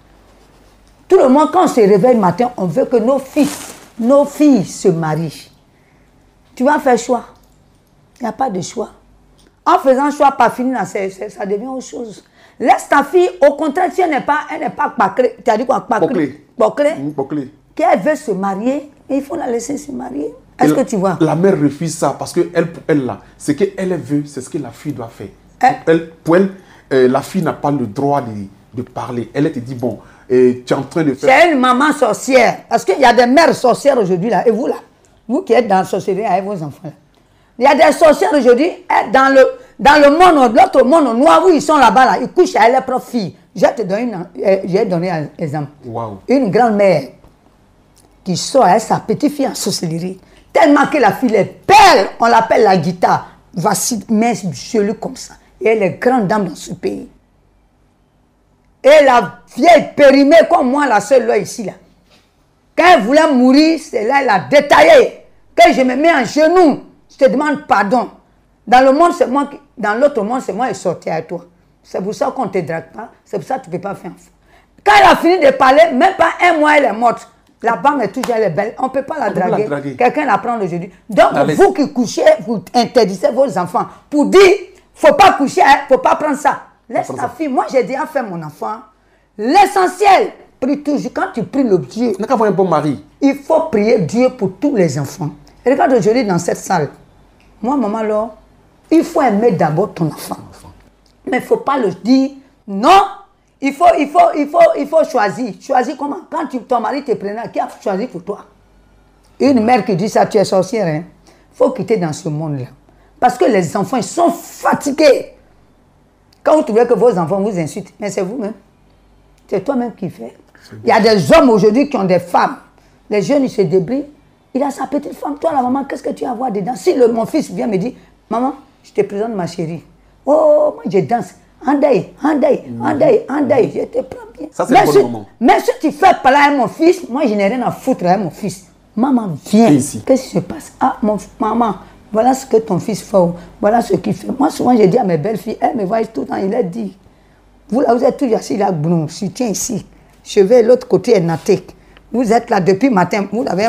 Tout le monde, quand on se réveille le matin, on veut que nos fils, nos filles se marient. Tu vas faire choix. Il n'y a pas de choix. En faisant choix, pas fini, là, c'est, c'est, ça devient autre chose. Laisse ta fille, au contraire, si elle n'est pas, elle n'est pas bâclée, tu as dit quoi? Bâclée. Bâclée. Qu'elle veut se marier, il faut la laisser se marier. Est-ce que tu vois? La mère refuse ça parce que elle, pour elle, là, ce qu'elle veut, c'est ce que la fille doit faire. Elle, elle, pour elle, euh, la fille n'a pas le droit de, de parler. Elle te dit, bon, et tu es en train de faire... C'est une maman sorcière. Parce qu'il y a des mères sorcières aujourd'hui, là. Et vous, là, vous qui êtes dans la sorcellerie avec vos enfants, là. Il y a des sorcières aujourd'hui, dans le, dans le monde, l'autre monde noir, où ils sont là-bas, là, ils couchent avec leurs propres filles. Je vais te donner, une, euh, je vais donner un exemple. Wow. Une grand-mère qui sort avec sa petite fille en sorcellerie. Tellement que la fille est belle, on l'appelle la guitare. voici, mince, chelou comme ça. Et elle est grande dame dans ce pays. Et la vieille périmée comme moi, la seule là ici, là. Quand elle voulait mourir, c'est là elle a détaillé. Quand je me mets en genoux, je te demande pardon. Dans le monde, c'est moi qui, dans l'autre monde, c'est moi qui sortais à toi. C'est pour ça qu'on ne te drague pas. C'est pour ça que tu ne peux pas faire enfant. Quand elle a fini de parler, même pas un mois, elle est morte. La femme est toujours elle est belle. On ne peut pas la draguer. draguer. Quelqu'un la prend aujourd'hui. Donc, allez. Vous qui couchez, vous interdisez vos enfants pour dire, il ne faut pas coucher, il ne faut pas prendre ça. Laisse ta fille. Moi, j'ai déjà fait mon enfant. L'essentiel, prie toujours. Quand tu pries le Dieu, il faut un bon mari. Il faut prier Dieu pour tous les enfants. Et regarde aujourd'hui dans cette salle. Moi, maman, alors, il faut aimer d'abord ton enfant. Mais il ne faut pas le dire. Non, il faut, il faut, il faut, il faut choisir. Choisir comment? Quand tu, ton mari te prenait, qui a choisi pour toi? Une mère qui dit ça, tu es sorcière. Il hein? faut quitter dans ce monde-là. Parce que les enfants, ils sont fatigués. Quand vous trouvez que vos enfants vous insultent, mais c'est vous-même. C'est toi-même qui fais. Il y a des hommes aujourd'hui qui ont des femmes. Les jeunes, ils se débrouillent. Il a sa petite femme. Toi, la maman, qu'est-ce que tu as à voir dedans? Si le, mon fils vient me dire, maman, je te présente ma chérie. Oh, moi, je danse. Andai, andai, andai, andai, je te prends bien. Ça, c'est le bon si, moment. Mais si tu fais parler à mon fils, moi, je n'ai rien à foutre avec mon fils. Maman, viens. Qu'est-ce qui se passe? Ah, mon, maman, voilà ce que ton fils fait. Voilà ce qu'il fait. Moi, souvent, je dis à mes belles-filles, elles me voient tout le temps, il leur dit, vous là, vous êtes toujours assis là, boum, je tiens ici. Je vais de l'autre côté, naté. Vous êtes là depuis matin, vous avez un,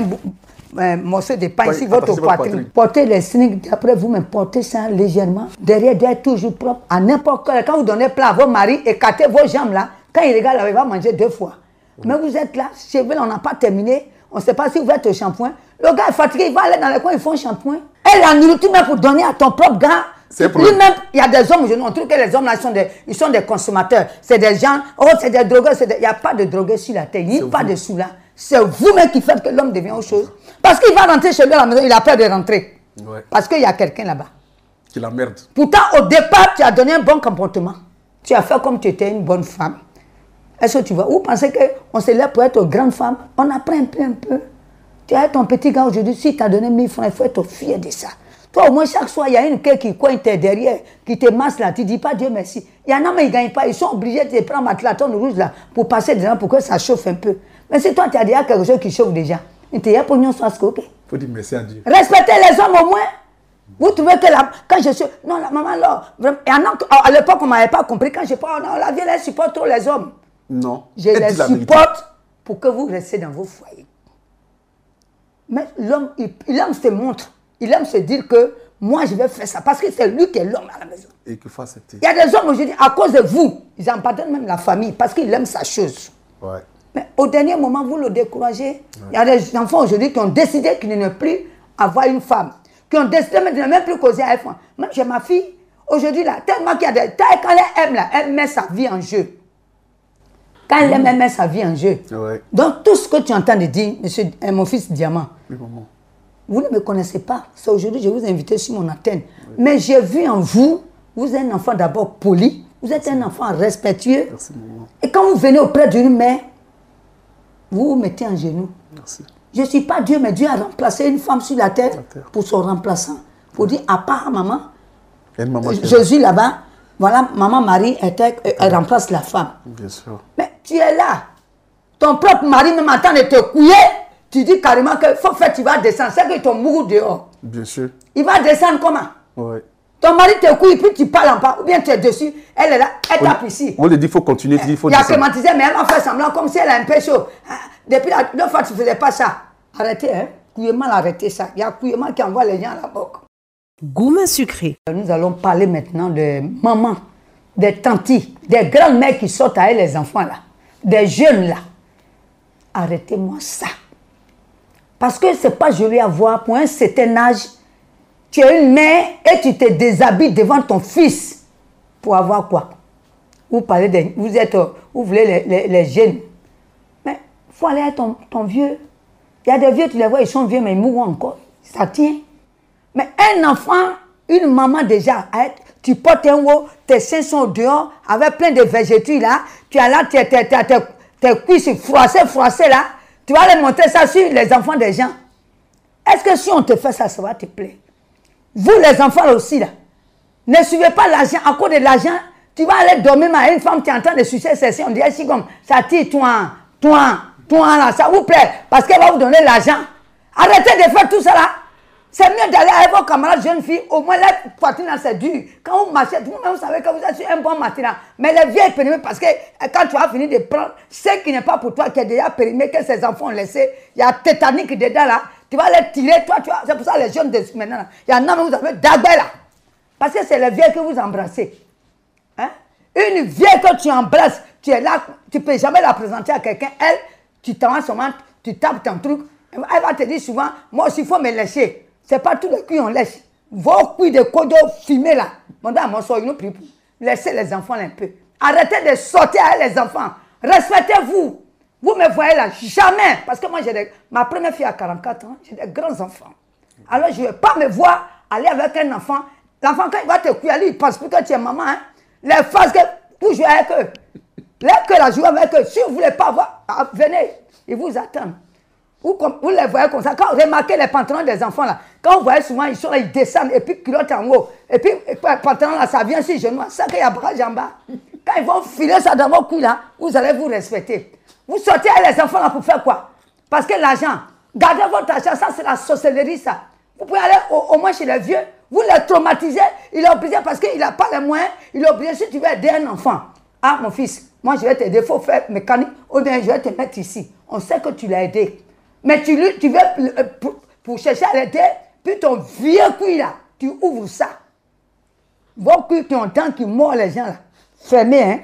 un morceau de pain ici, votre poitrine. Portez les signes, après vous me portez ça légèrement. Derrière, doit être toujours propre. À n'importe quel, quand vous donnez plat à vos maris, écartez vos jambes là. Quand il regarde, il va manger deux fois. Oui. Mais vous êtes là, chez vous, on n'a pas terminé. On ne sait pas si vous êtes au shampoing. Le gars est fatigué, il va aller dans les coins, ils font shampoing. Et la nourriture même pour donner à ton propre gars. Lui-même, il y a des hommes aujourd'hui, on trouve que les hommes là, ils sont des, ils sont des consommateurs. C'est des gens, oh, c'est des drogueurs. Il n'y a pas de drogueurs sur la terre, il n'y a pas de sous là. C'est vous-même qui faites que l'homme devient autre chose. Parce qu'il va rentrer chez lui à la maison, il a peur de rentrer. Ouais. Parce qu'il y a quelqu'un là-bas. Qui l'emmerde. Pourtant, au départ, tu as donné un bon comportement. Tu as fait comme tu étais une bonne femme. Est-ce que tu vois? Vous pensez qu'on se lève pour être une grande femme? On apprend un peu, un peu. Tu as ton petit gars aujourd'hui, si tu as donné mille francs, il faut être fier de ça. Toi, au moins, chaque soir, il y a une queue qui cogne derrière, qui te masse là. Tu ne dis pas Dieu merci. Il y en a, mais ils ne gagnent pas. Ils sont obligés de prendre ma tlatone rouge là pour passer dedans pour que ça chauffe un peu. Mais si toi, tu as déjà quelque chose qui chauffe déjà, il te y a pour nous soit ok. Il faut dire merci à Dieu. Respectez les hommes au moins. Vous trouvez que la, quand je suis. Non, la maman là, vraiment, et à l'époque, on ne m'avait pas compris. Quand je parle, non, la vie, elle supporte trop les hommes. Non. Je les supporte pour que vous restiez dans vos foyers. Mais l'homme, il, il aime se montre. Il aime se dire que moi, je vais faire ça. Parce que c'est lui qui est l'homme à la maison. Et qu'il faut accepter. Il y a des hommes aujourd'hui, à cause de vous, ils en pardonnent même la famille parce qu'il aime sa chose. Ouais. Mais au dernier moment, vous le découragez. Ouais. Il y a des enfants aujourd'hui qui ont décidé qu'ils ne plus avoir une femme. Qui ont décidé de ne même plus causer avec moi. Même j'ai ma fille, aujourd'hui, là, tellement qu'il y a des... Quand elle aime, là, elle met sa vie en jeu. Quand elle aime, elle met sa vie en jeu. Ouais. Donc, tout ce que tu entends de dire, monsieur, mon fils Diamant, oui, maman. Vous ne me connaissez pas. C'est aujourd'hui que je vous ai invité sur mon antenne. Oui. Mais j'ai vu en vous, vous êtes un enfant d'abord poli, vous êtes Merci. un enfant respectueux. Merci, maman. Et quand vous venez auprès d'une mère, vous vous mettez en genoux. Merci. Je ne suis pas Dieu, mais Dieu a remplacé une femme sur la terre, la terre. pour son remplaçant. Pour oui. dire, à part maman, maman Jésus là-bas, voilà, maman Marie, était, elle remplace la femme. Bien sûr. Mais tu es là. Ton propre mari même attend de te couiller. Tu dis carrément que faut faire, tu vas descendre. C'est que ton mourou dehors. Bien sûr. Il va descendre comment? Oui. Ton mari te couille, puis tu parles en bas, ou bien tu es dessus, elle est là, elle tape ici. On lui dit, il faut continuer, il faut descendre. Il y a climatisé, mais elle m'a fait semblant comme si elle a un peu chaud. Depuis la deux fois, tu ne faisais pas ça. Arrêtez, hein. Couillement, arrêtez ça. Il y a couillement qui envoie les gens à la boque. Gourmet sucré. Nous allons parler maintenant de maman, des tantis, des grandes-mères qui sortent avec les enfants là, des jeunes là. Arrêtez-moi ça. Parce que ce n'est pas joli à voir. Pour un certain âge, tu es une mère et tu te déshabilles devant ton fils. Pour avoir quoi? Vous parlez de, vous êtes, vous voulez les, les, les jeunes. Mais il faut aller à ton, ton vieux. Il y a des vieux, tu les vois, ils sont vieux, mais ils mourront encore. Ça tient. Mais un enfant, une maman déjà, tu portes un haut, tes seins sont dehors, avec plein de végétaux là, tu as là tes, tes, tes, tes, tes cuisses froissées, froissées là, tu vas aller montrer ça sur les enfants des gens. Est-ce que si on te fait ça, ça va te plaire? Vous les enfants là aussi là, ne suivez pas l'argent. À cause de l'argent, tu vas aller dormir à une femme qui est en train de sucer ses seins. On dirait si comme ça tire toi, toi, toi là, ça vous plaît. Parce qu'elle va vous donner l'argent. Arrêtez de faire tout ça là. C'est mieux d'aller avec vos camarades jeunes filles. Au moins, la poitrine c'est dur. Quand vous marchez, vous-même vous savez que vous êtes sur un bon matin. Mais les vieilles périmées, parce que quand tu as fini de prendre ce qui n'est pas pour toi, qui est déjà périmé, que ces enfants ont laissé, il y a tétanique dedans là. Tu vas les tirer, toi, tu vois. C'est pour ça les jeunes de maintenant. Il y en a, mais vous avez d'abord là. Parce que c'est les vieilles que vous embrassez. Hein? Une vieille que tu embrasses, tu es là, tu ne peux jamais la présenter à quelqu'un. Elle, tu t'en seulement, tu tapes ton truc. Elle va te dire souvent, moi aussi, il faut me lécher. Ce n'est pas tous les cuits on laisse. Vos cuits de codo fumés là. Mon Dieu, mon soeur, il nous prie pour. Laissez les enfants un peu. Arrêtez de sortir avec les enfants. Respectez-vous. Vous me voyez là, jamais. Parce que moi, j'ai des... ma première fille a quarante-quatre ans, j'ai des grands enfants. Alors, je ne vais pas me voir aller avec un enfant. L'enfant, quand il va te couiller, lui, il ne pense plus que tu es maman. Hein? Les phases que vous jouez avec eux. Là que la jouer avec eux, si vous ne voulez pas voir, venez, ils vous attendent. Vous, vous les voyez comme ça. Quand vous remarquez les pantalons des enfants là, quand vous voyez souvent, ils sont là, ils descendent, et puis culotte en haut. Et puis, et puis pantalon là, ça vient sur les genoux. Ça qu'il y a bras en bas. Quand ils vont filer ça dans vos couilles là, vous allez vous respecter. Vous sortez avec les enfants là pour faire quoi? Parce que l'argent, gardez votre argent, ça c'est la sorcellerie ça. Vous pouvez aller au, au moins chez les vieux, vous les traumatisez, il est obligé parce qu'il n'a pas les moyens, il est obligé si tu veux aider un enfant. Ah mon fils, moi je vais t'aider, il faut faire mécanique, ou bien je vais te mettre ici. On sait que tu l'as aidé. Mais tu, tu veux, pour, pour chercher à l'aider, puis ton vieux cuit là, tu ouvres ça. Vos cuits qui ont tant qui mordent les gens là, fermez, hein.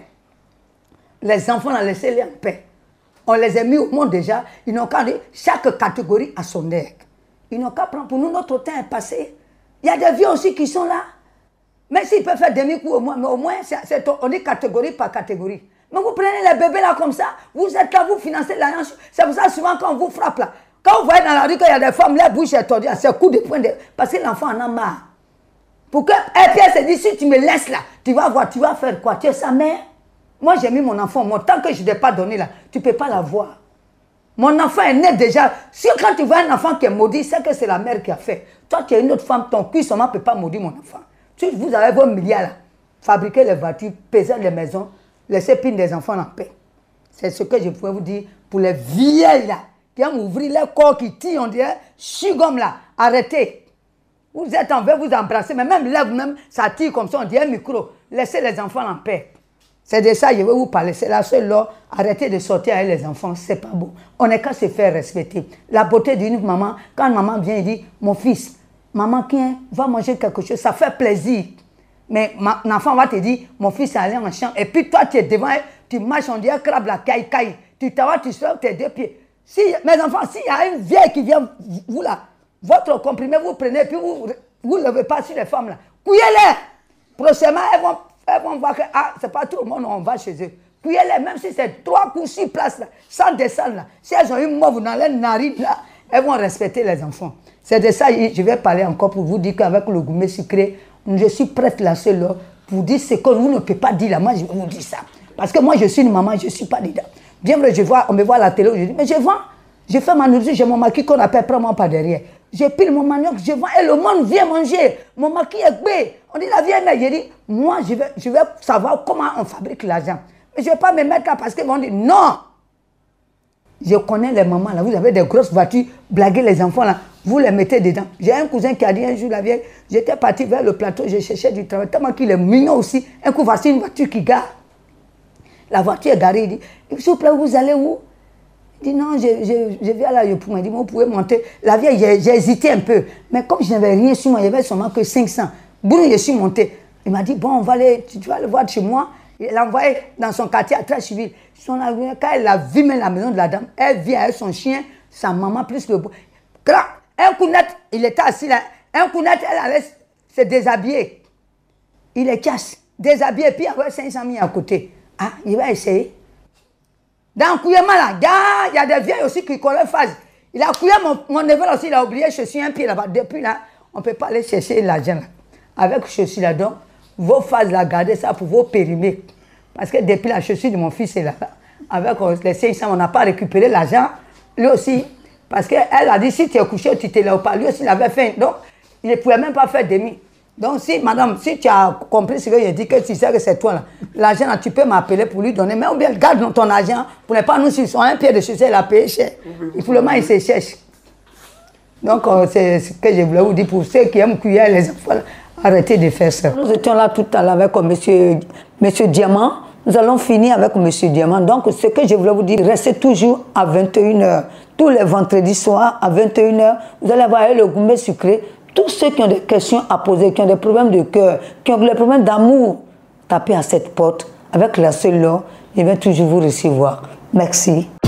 Les enfants, là, laissez-les en paix. On les a mis au monde déjà, ils n'ont qu'à dire, chaque catégorie a son air. Ils n'ont qu'à prendre, pour nous, notre temps est passé. Il y a des vieux aussi qui sont là. Mais s'ils peuvent faire demi-coup au moins, mais au moins, c'est, on est catégorie par catégorie. Mais vous prenez les bébés là comme ça, vous êtes là, vous financez l'alliance. C'est pour ça souvent quand on vous frappe là, quand vous voyez dans la rue qu'il y a des femmes, la bouche est tordue, c'est coup de poing, de... parce que l'enfant en a marre. Pour que, et puis elle se dit, si tu me laisses là, tu vas voir, tu vas faire quoi? Tu es sa mère? Moi j'ai mis mon enfant, moi, tant que je ne t'ai pas donné là, tu ne peux pas la voir. Mon enfant est né déjà. Si quand tu vois un enfant qui est maudit, c'est que c'est la mère qui a fait. Toi tu es une autre femme, ton cul seulement ne peut pas maudire mon enfant. Si vous avez vos milliards là, fabriquer les voitures, peser les maisons, laissez piner des enfants en paix. C'est ce que je pouvais vous dire pour les vieilles là, qui aiment ouvrir leur corps, qui tirent, on dirait, chigom là, arrêtez. Vous êtes en train de vous embrasser, mais même là, vous-même, ça tire comme ça, on dirait un micro. Laissez les enfants en paix. C'est de ça que je vais vous parler. C'est la seule loi. Arrêtez de sortir avec les enfants, c'est pas beau. On n'est qu'à se faire respecter. La beauté d'une maman, quand maman vient et dit, mon fils, maman qui va manger quelque chose, ça fait plaisir. Mais l'enfant va te dire, mon fils est allé en champ, et puis toi tu es devant, tu marches, on dirait crabe la caille, caille. Tu t'en vas, tu soulèves tes deux pieds. Si, mes enfants, s'il y a une vieille qui vient, vous là, votre comprimé, vous prenez, puis vous ne levez pas sur les femmes là. Couillez-les. Prochainement, elles vont, elles vont voir que ah, c'est pas tout le monde, on va chez eux. Couillez-les, même si c'est trois coups, six places là, sans descendre là. Si elles ont une mauve dans les narines là, elles vont respecter les enfants. C'est de ça que je vais parler encore pour vous dire qu'avec le gourmet sucré, je suis prête là seule pour dire ce que vous ne pouvez pas dire là. Moi, je vais vous dire ça. Parce que moi, je suis une maman, je ne suis pas dedans. Bien vrai, je vois, on me voit à la télé aujourd'hui, mais je vends. Je fais ma nourriture, j'ai mon maquis qu'on appelle prends-moi par derrière. Je pile mon manioc, je vends et le monde vient manger. Mon maquis est bé. On dit la vieille mère, je dis, moi, je vais, je vais savoir comment on fabrique l'argent. Mais je ne vais pas me mettre là parce qu'ils vont dire non. Je connais les mamans là, vous avez des grosses voitures, blaguez les enfants là, vous les mettez dedans. J'ai un cousin qui a dit un jour, la vieille, j'étais parti vers le plateau, je cherchais du travail, tellement qu'il est mignon aussi. Un coup, voici une voiture qui gare. La voiture est garée, il dit, s'il vous plaît, vous allez où? Il dit, non, je, je, je vais à la Yopoume. Il dit, vous pouvez monter. La vieille, j'ai hésité un peu. Mais comme je n'avais rien sur moi, il y avait seulement que cinq cents. Boum, je suis monté. Il m'a dit, bon, on va aller, tu, tu vas le voir chez moi. Il l'a envoyé dans son quartier à Trècheville. Quand elle a vu même la maison de la dame, elle vient avec son chien, sa maman plus le... Un coup net, il était assis là. Un coup net, elle allait se déshabiller. Il est casse, déshabillé, puis il y avait cinq cent mille à côté. Ah, il va essayer. Dans Kouyama là, il y a des vieilles aussi qui collent phase. Il a couillé mon, mon neveu aussi, il a oublié, je suis un pied là-bas. Depuis là, on ne peut pas aller chercher l'argent là. Avec chaussure là, donc, vos phases là, gardez ça pour vos périmés. Parce que depuis la chaussure de mon fils est là. Avec les cinq cents, on n'a pas récupéré l'argent. Lui aussi, parce qu'elle a dit, si tu es couché, tu te lèves pas. Lui aussi, il avait faim. Donc, Il ne pouvait même pas faire demi. Donc, si, madame, si tu as compris ce que j'ai dit, que tu sais que c'est toi, là, l'argent, tu peux m'appeler pour lui donner. Mais ou bien, garde ton argent pour ne pas nous suivre. Un pied de chaussée, il a payé cher. Il faut le il se cherche. Donc, euh, c'est ce que je voulais vous dire pour ceux qui aiment cuire les enfants. Arrêtez de faire ça. Nous étions là tout à l'heure avec euh, monsieur, monsieur Diamant. Nous allons finir avec monsieur Diamant. Donc, ce que je voulais vous dire, restez toujours à vingt et une heures. Tous les vendredis soirs, à vingt et une heures, vous allez voir le gourmet sucré. Tous ceux qui ont des questions à poser, qui ont des problèmes de cœur, qui ont des problèmes d'amour, tapez à cette porte avec la seule là, je vais toujours vous recevoir. Merci.